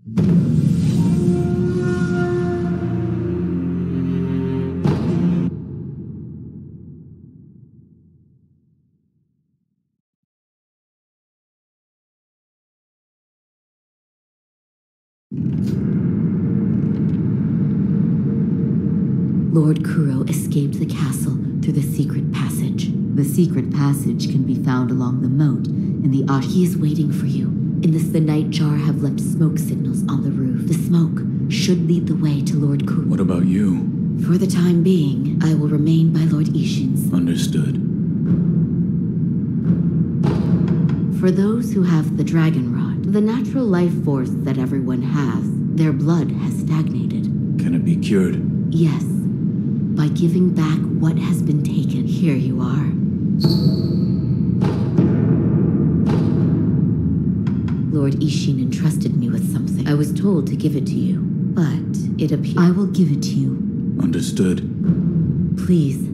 Lord Kuro escaped the castle through the secret passage. The secret passage can be found along the moat in the Ash. He is waiting for you. In this, the Nightjar have left smoke signals on the roof. The smoke should lead the way to Lord Kuro. What about you? For the time being, I will remain by Lord Ishin's. Understood. For those who have the Dragon Rod, the natural life force that everyone has, their blood has stagnated. Can it be cured? Yes. By giving back what has been taken. Here you are. Lord Ishin entrusted me with something. I was told to give it to you, but it appears I will give it to you. Understood. Please.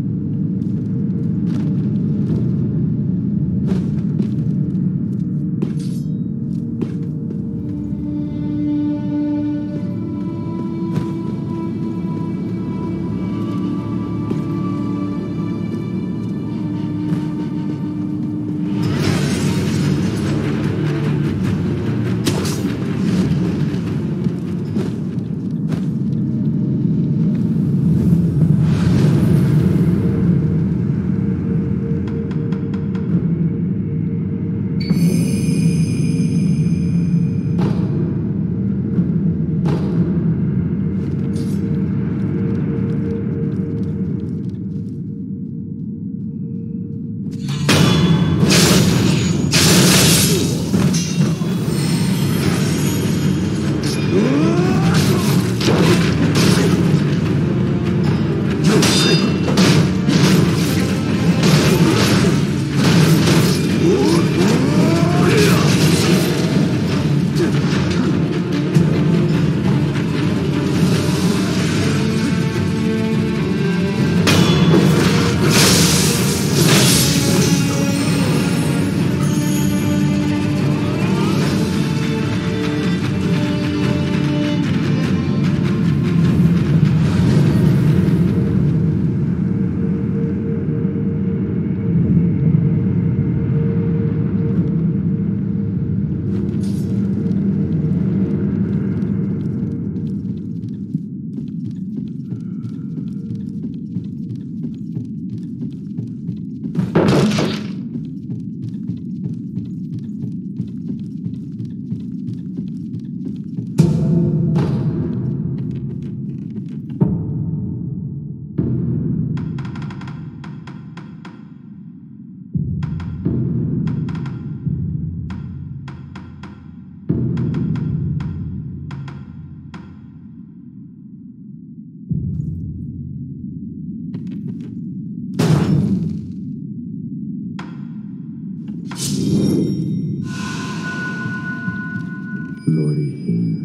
Lord Ishin,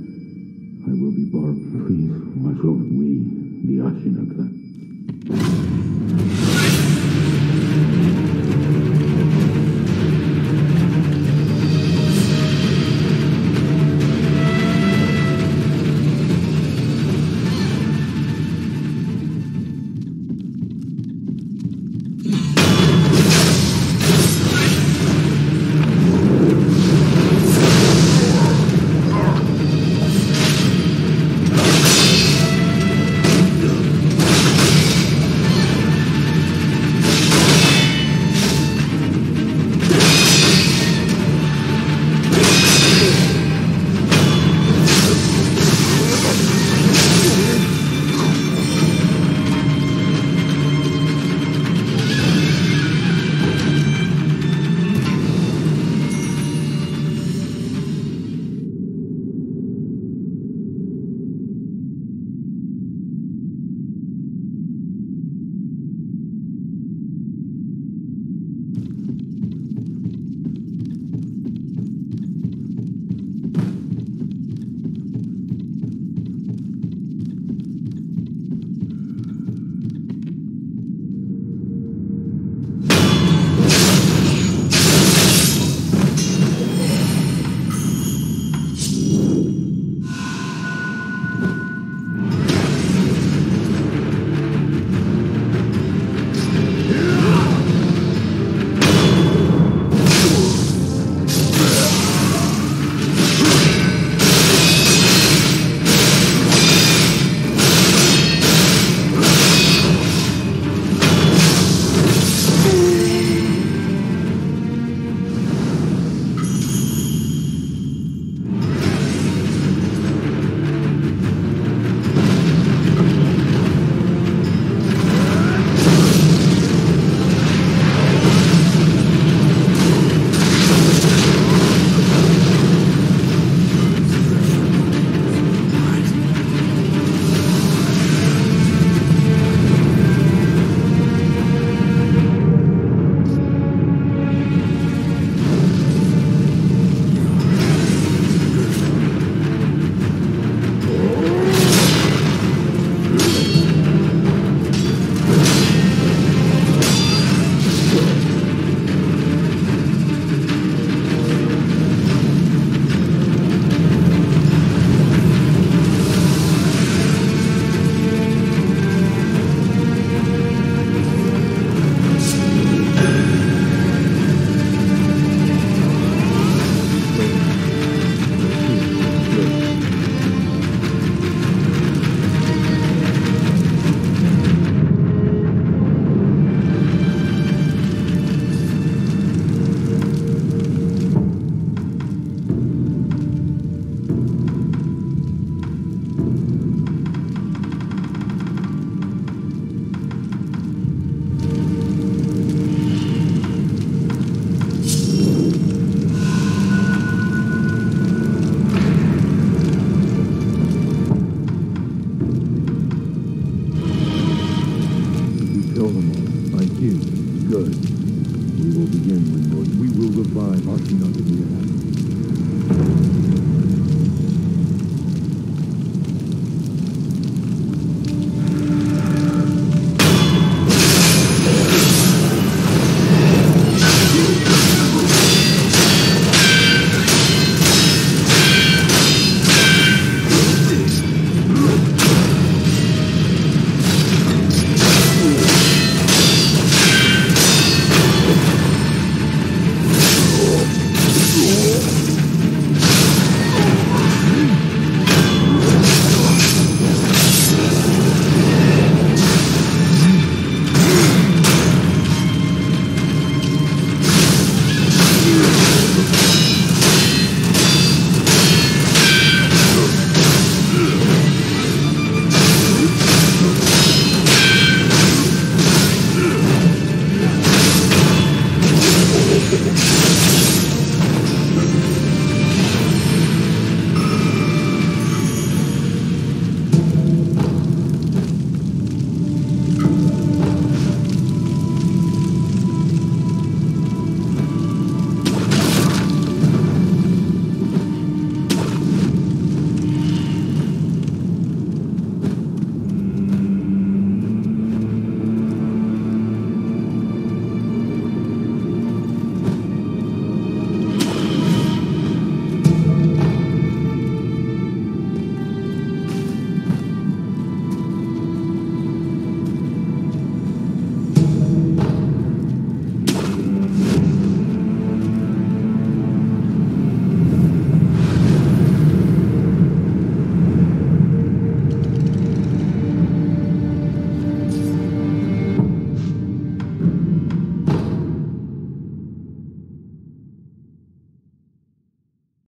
I will be born. Please watch over we, the Ashinaka. We will begin when Lord. We will revive Ashina Kaglia.